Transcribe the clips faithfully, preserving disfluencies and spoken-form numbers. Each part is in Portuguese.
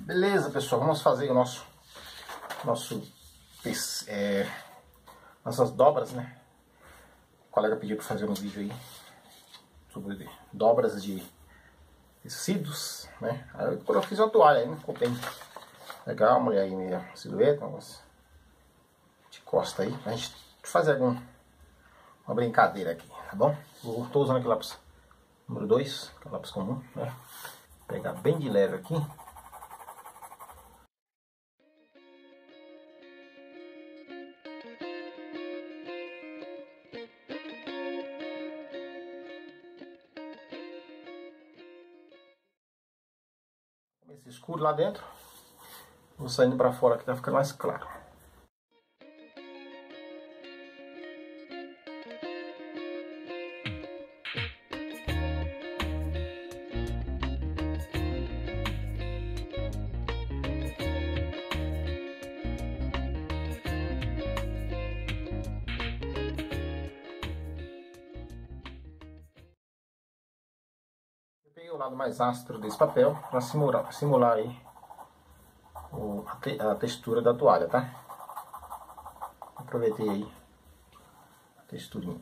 Beleza, pessoal, vamos fazer o nosso, nosso é, nossas dobras, né? O colega pediu para fazer um vídeo aí sobre dobras de tecidos, né? Aí quando eu fiz uma toalha aí, ficou bem legal, mulher aí meia silhueta, de costa aí, pra gente fazer algum, uma brincadeira aqui, tá bom? Eu tô usando aqui lápis número dois, que é o lápis comum, né? Vou pegar bem de leve aqui. Esse escuro lá dentro, vou saindo para fora aqui, tá ficando mais claro. Peguei o lado mais áspero desse papel para simular, simular aí o, a, te, a textura da toalha, tá? Aproveitei aí a texturinha.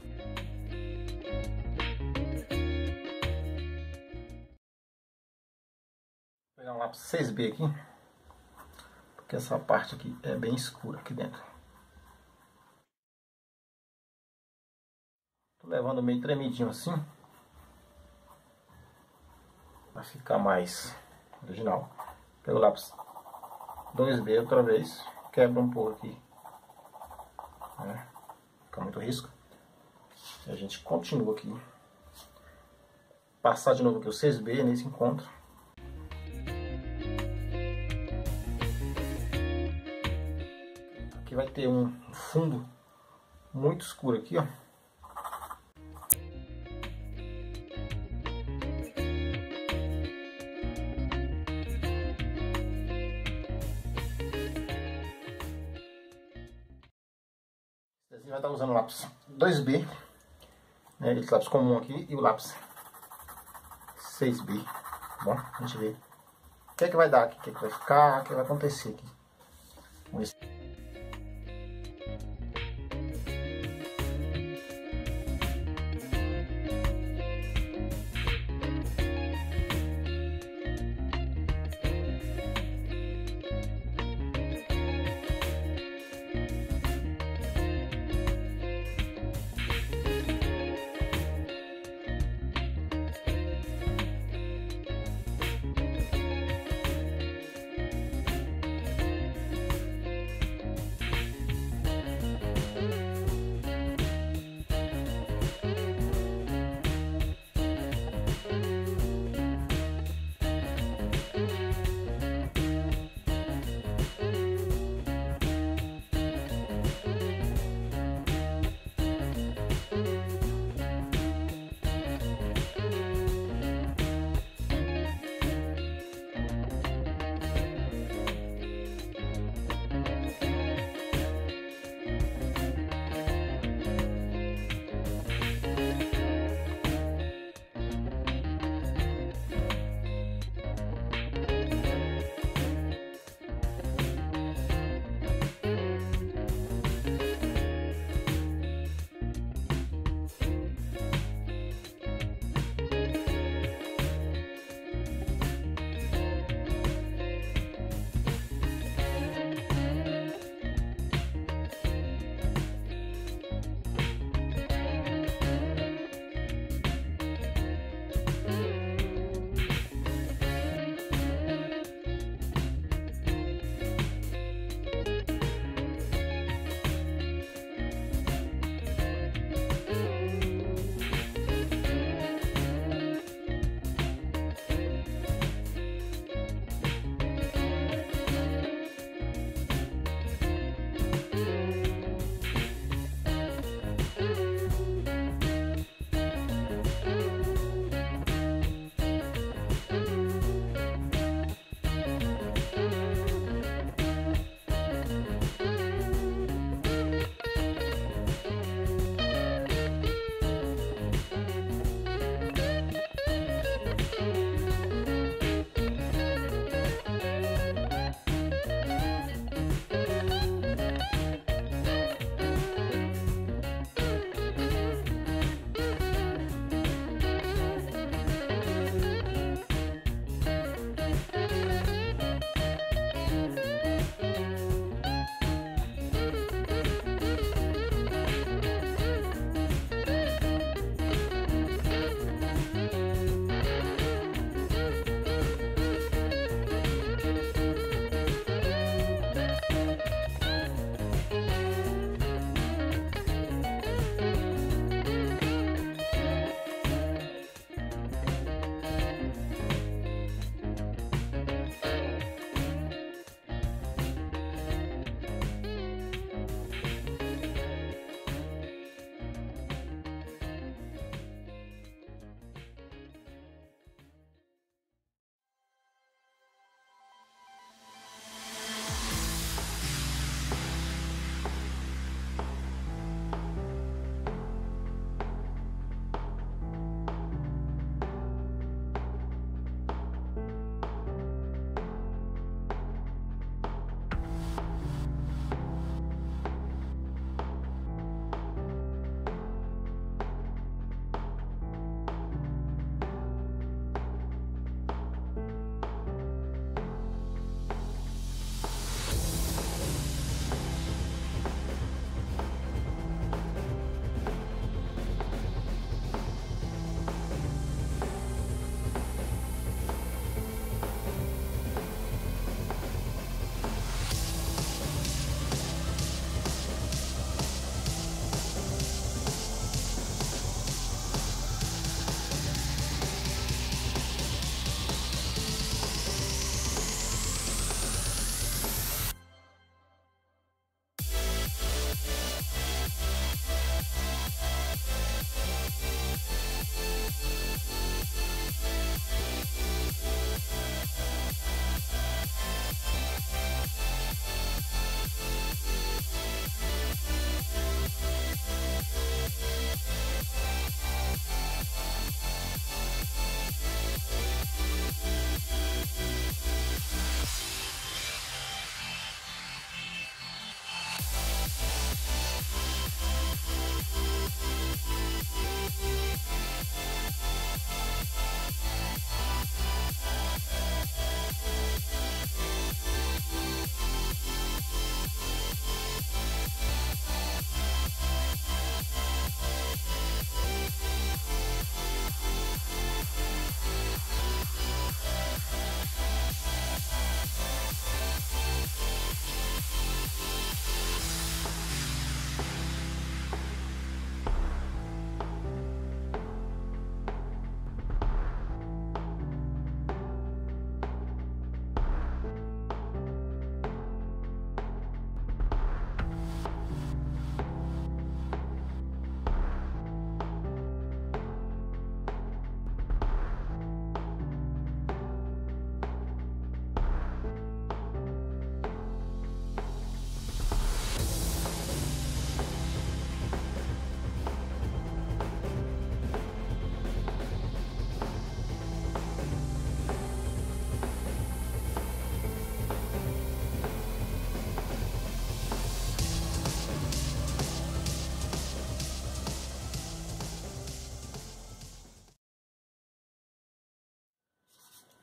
Vou pegar um lápis seis B aqui, porque essa parte aqui é bem escura aqui dentro. Tô levando meio tremidinho assim, para ficar mais original. Pego o lápis dois B outra vez, quebra um pouco aqui, né? Fica muito risco. E a gente continua aqui. Passar de novo aqui o seis B nesse encontro. Aqui vai ter um fundo muito escuro aqui, ó. Vai estar usando o lápis dois B, né, esse lápis comum aqui, e o lápis seis B. Bom, a gente vê o que é que vai dar aqui, o que é que vai ficar, o que vai acontecer aqui. Vamos ver.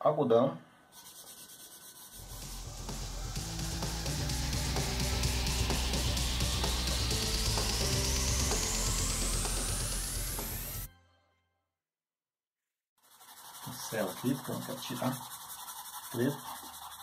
algodão. Pincel aqui, porque eu não quero tirar preto.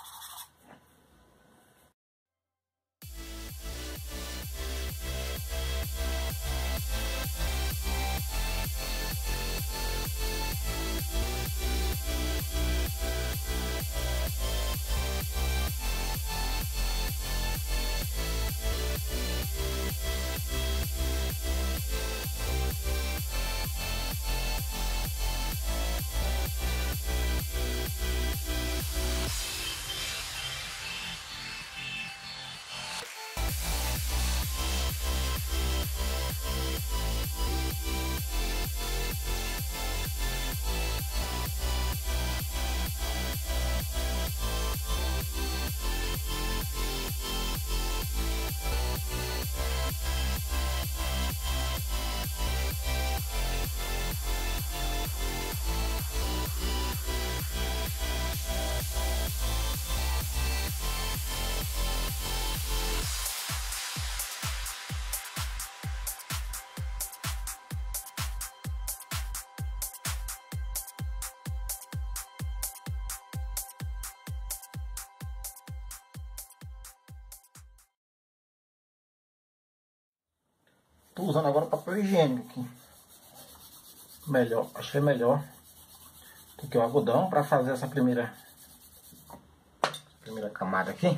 Tô usando agora papel higiênico aqui. Melhor, achei melhor do que o algodão para fazer essa primeira, primeira camada aqui.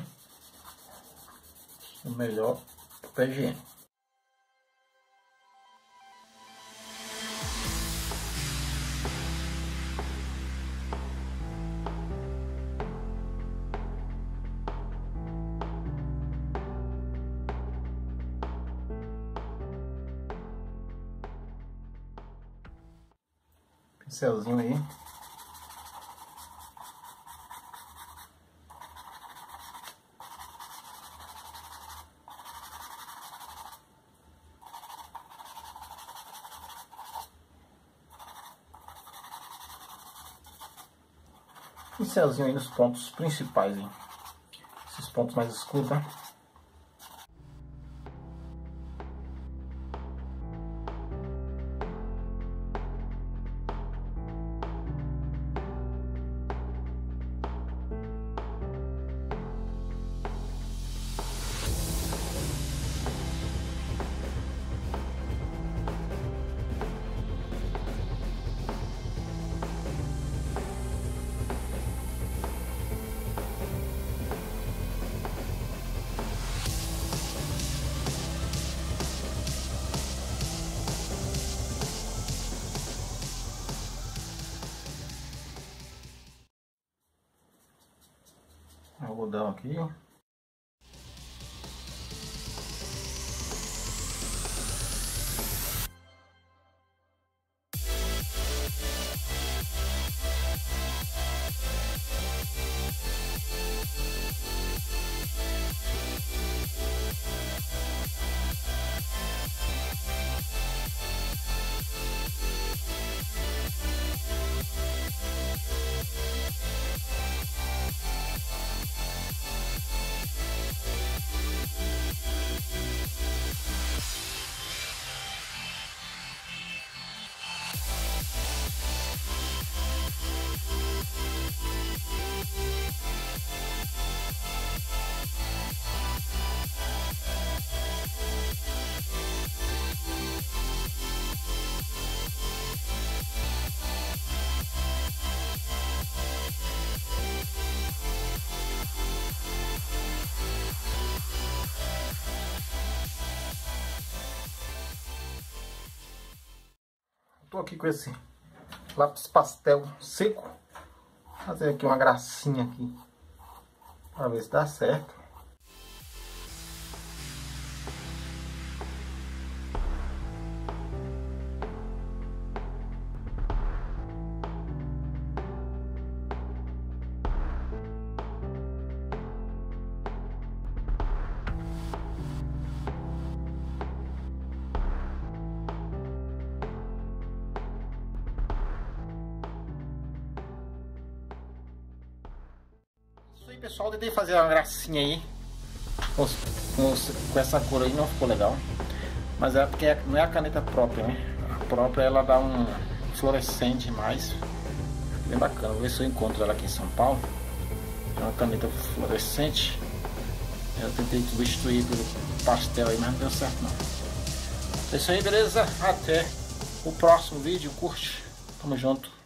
O melhor papel higiênico. Pincelzinho aí. Pincelzinho aí nos pontos principais, hein? Esses pontos mais escuros, tá? Algodão aqui. Tô aqui com esse lápis pastel seco. Vou fazer aqui uma gracinha aqui para ver se dá certo. pessoal, tentei fazer uma gracinha aí com, com, com essa cor aí, não ficou legal. Mas é porque não é a caneta própria, né? A própria ela dá um fluorescente mais. Bem bacana, vou ver se eu encontro ela aqui em São Paulo. É uma caneta fluorescente. Eu tentei substituir pelo pastel aí, mas não deu certo não. É isso aí, beleza? Até o próximo vídeo. Curte. Tamo junto.